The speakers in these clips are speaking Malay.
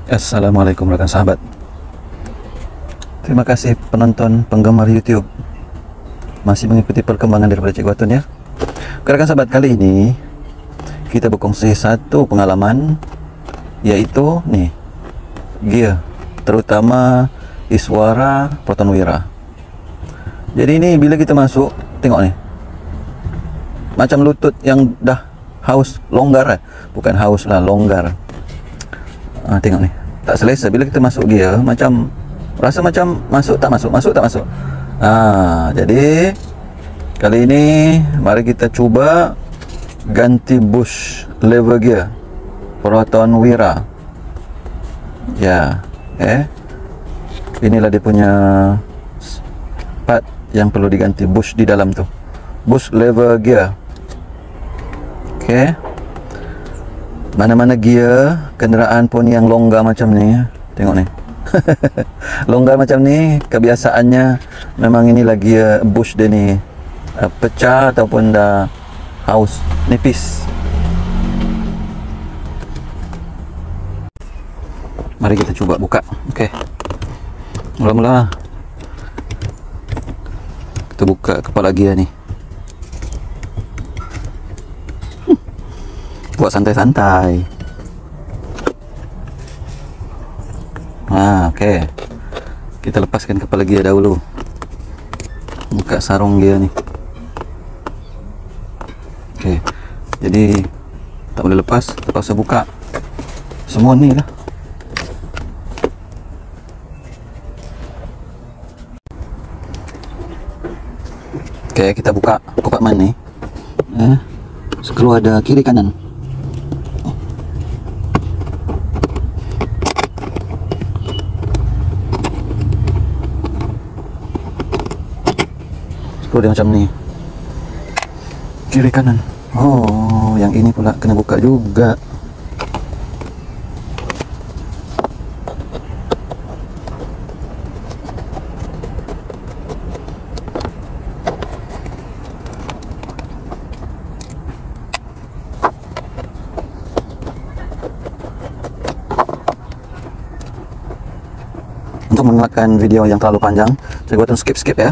Assalamualaikum rekan sahabat. Terima kasih penonton penggemar YouTube masih mengikuti perkembangan daripada Cikgu Atun ya. Rekan sahabat, kali ini kita berkongsi satu pengalaman, yaitu nih gear, terutama Iswara Protonwira. Jadi ini bila kita masuk, tengok nih, macam lutut yang dah haus, longgar bukan haus lah, longgar. Tengok nih, tak selesa bila kita masuk gear, macam rasa macam masuk tak masuk, masuk tak masuk. Jadi kali ini mari kita cuba ganti bush lever gear Protonwira. Ya, inilah dia punya part yang perlu diganti, bush di dalam tu, bush lever gear. Mana-mana gear kenderaan pun yang longgar macam ni, tengok ni. Longgar macam ni, kebiasaannya memang inilah gear bush dia ni pecah ataupun dah haus, nipis. Mari kita cuba buka. Mula-mula kita buka kepala gear ni. Buat santai-santai. Kita lepaskan kepala gear dahulu. Buka sarung gear ni. Jadi tak boleh lepas, terpaksa buka semua ni lah. Kita buka kompartmen ni. Keluar ada kiri kanan. Dia macam ni, kiri kanan. Yang ini pula kena buka juga. Untuk mengelakkan video yang terlalu panjang, saya buat skip ya.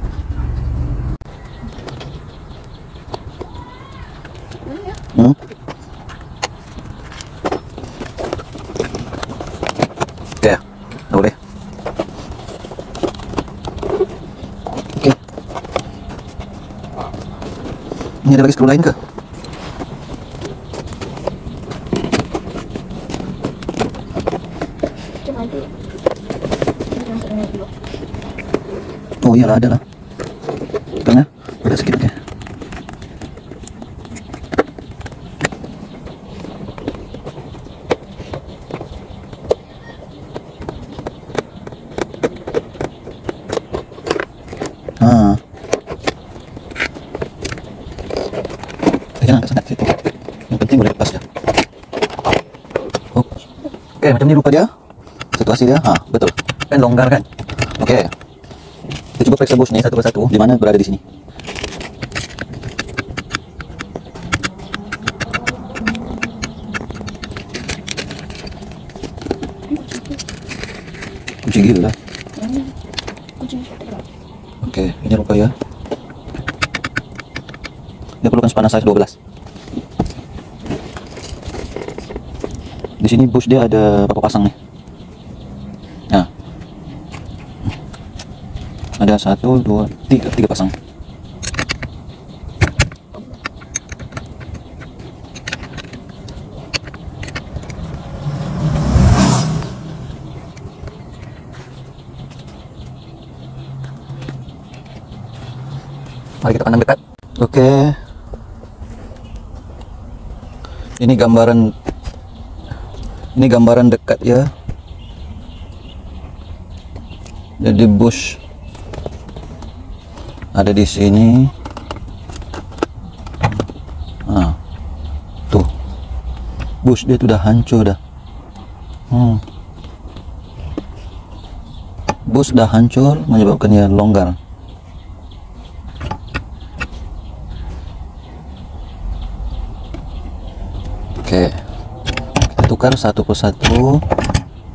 Dah boleh. Ini ada lagi skru lain ke? Oh iyalah, ada lah. Tengah ada sikit. Jangan sangat situ. Yang penting boleh lepas ya. Macam ni rupa dia, situasi dia. Betul. Kan longgar kan? Kita cuba periksa bush ni satu persatu, di mana berada di sini. Kunci gear lah. Ini rupa ya. Dia perlukan spanner size 12. Di sini bush dia ada berapa pasang nih? Ada 1, 2, 3 pasang. Mari kita pandang dekat. Ini gambaran dekat ya. Jadi bush ada di sini. Tuh, bush dia tuh udah hancur dah. Bush dah hancur menyebabkan dia longgar. Kita tukar satu persatu.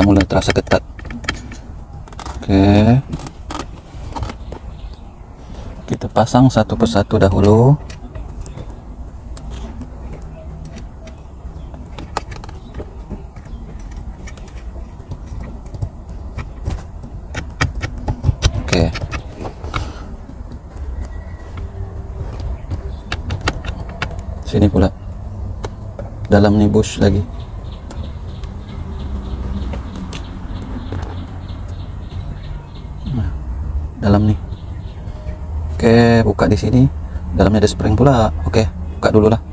mulai terasa ketat. Oke, kita pasang satu persatu dahulu. Oke, sini pula dalam nih bush lagi. Nah, dalam nih. Oke, buka di sini. Dalamnya ada spring pula. Oke, buka dulu lah.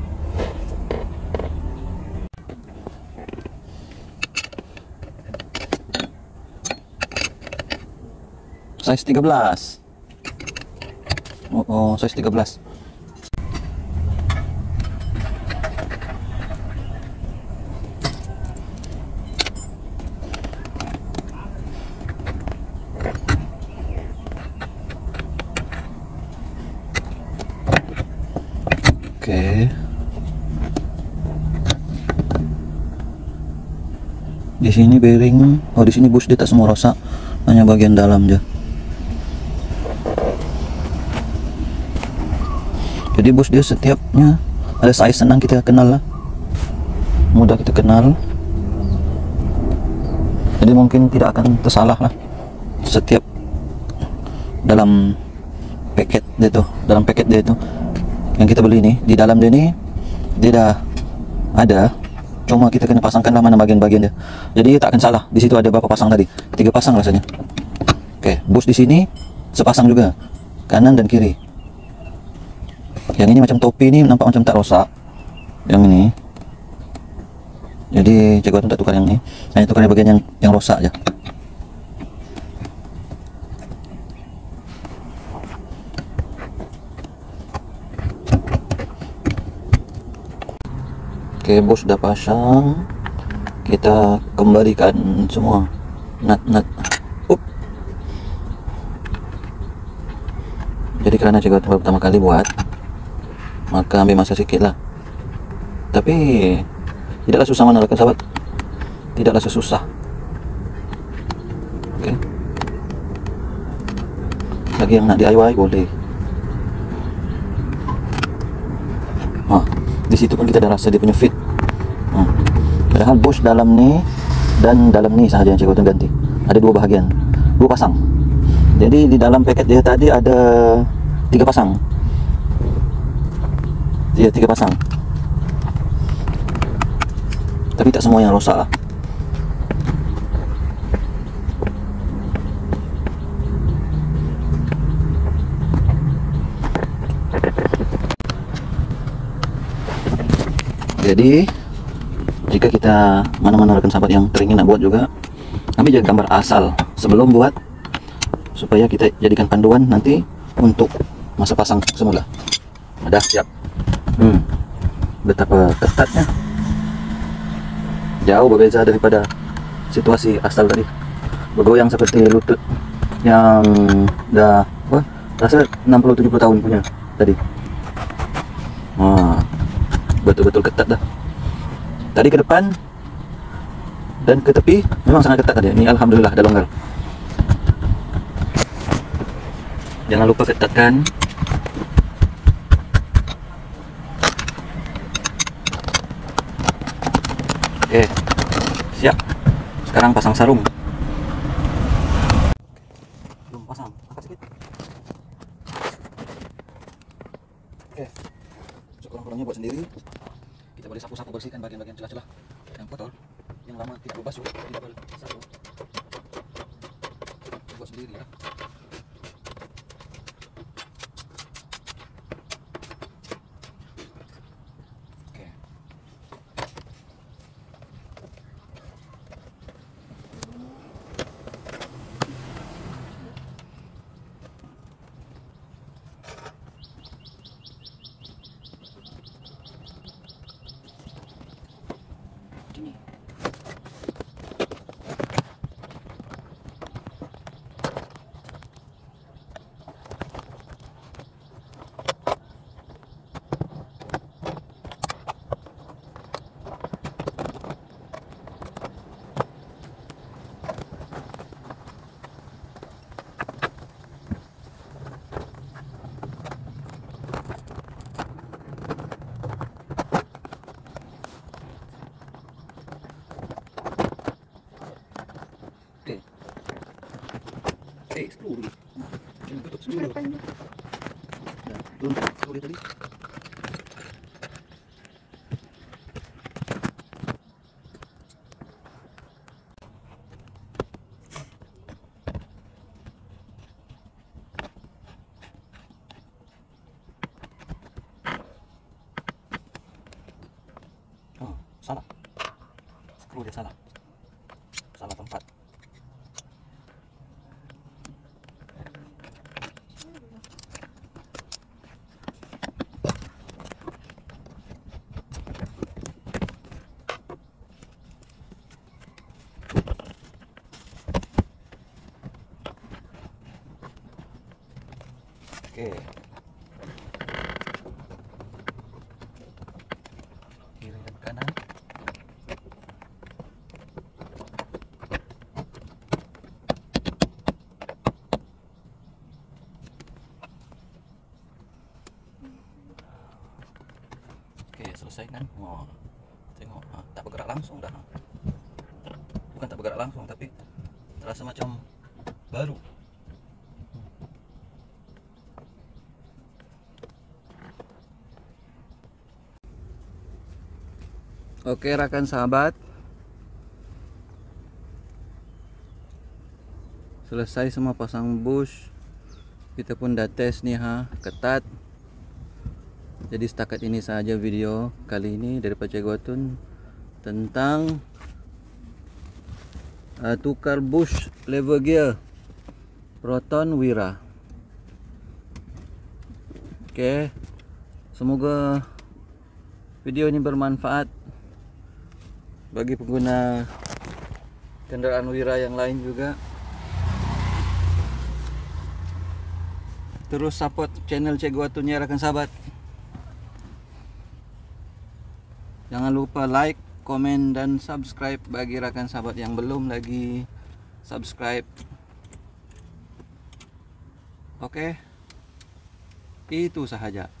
Size 13. Oh, size 13. Oke. Di sini bearing, oh di sini bush dia tak semua rusak, hanya bagian dalam aja. Jadi bush dia setiapnya ada size, senang kita kenal lah, mudah kita kenal. Jadi mungkin tidak akan tersalah lah setiap dalam paket dia tuh, dalam paket dia itu yang kita beli ini, di dalam dia ini dia dah ada, cuma kita kena pasangkanlah mana bagian-bagian dia. Jadi tak akan salah. Di situ ada berapa pasang tadi? 3 pasang rasanya. Oke, bush di sini sepasang juga, kanan dan kiri. Yang ini macam topi ini nampak macam tak rosak. Yang ini. Jadi Cik Watun tak tukar yang ini. Hanya tukar bagian yang rosak aja. Oke, bos sudah pasang. Kita kembalikan semua nut-nut. Jadi karena Cik Watun pertama kali buat, maka ambil masa sedikit lah. Tapi tidaklah susah mana sahabat. Tidaklah susah. Oke. Bagi yang nak DIY boleh. Di situ pun kita dah rasa dia punya fit. Padahal bush dalam ni dan dalam ni sahaja yang Cik Watun ganti. Ada 2 bahagian, 2 pasang. Jadi di dalam paket dia tadi ada 3 pasang. Dia 3 pasang. Tapi tak semua yang rosak lah. Jadi jika kita mana-mana rekan sahabat yang teringin nak buat juga, ambil je gambar asal sebelum buat, supaya kita jadikan panduan nanti untuk masa pasang semula. Dah siap. Betapa ketatnya, jauh berbeza daripada situasi asal tadi. Bergoyang seperti lutut yang dah rasa 60-70 tahun punya tadi. Betul-betul ketat dah. Tadi ke depan dan ke tepi memang sangat ketat tadi. Ini alhamdulillah ada longgar. Jangan lupa ketatkan. Oke, siap. Sekarang pasang sarung. Belum pasang, angkat sedikit. Oke, sekurang-kurangnya buat sendiri. Kita boleh sapu-sapu, bersihkan bagian-bagian celah-celah yang kotor, yang lama tidak berbasuh, tidak bersapu. Buat sendiri ya. screw dulu. Ini tutup screw dulu. Nah, belum screw dia tadi. Oh, salah. Screw dia salah. Salah tempat. Oke. Kiri dan kanan. Oke, selesai kan? Oh, tengok, tak bergerak langsung dah. Bukan tak bergerak langsung, tapi terasa macam baru. Oke rekan sahabat, selesai semua pasang bush. Kita pun dah tes nih ketat. Jadi setakat ini saja video kali ini dari Pak Cegotun tentang tukar bush lever gear Proton Wira. Oke, semoga video ini bermanfaat bagi pengguna kendaraan Wira yang lain juga. Terus support channel Cegotun ya rekan sahabat. Jangan lupa like, komen, dan subscribe bagi rekan sahabat yang belum lagi subscribe. Oke, itu sahaja.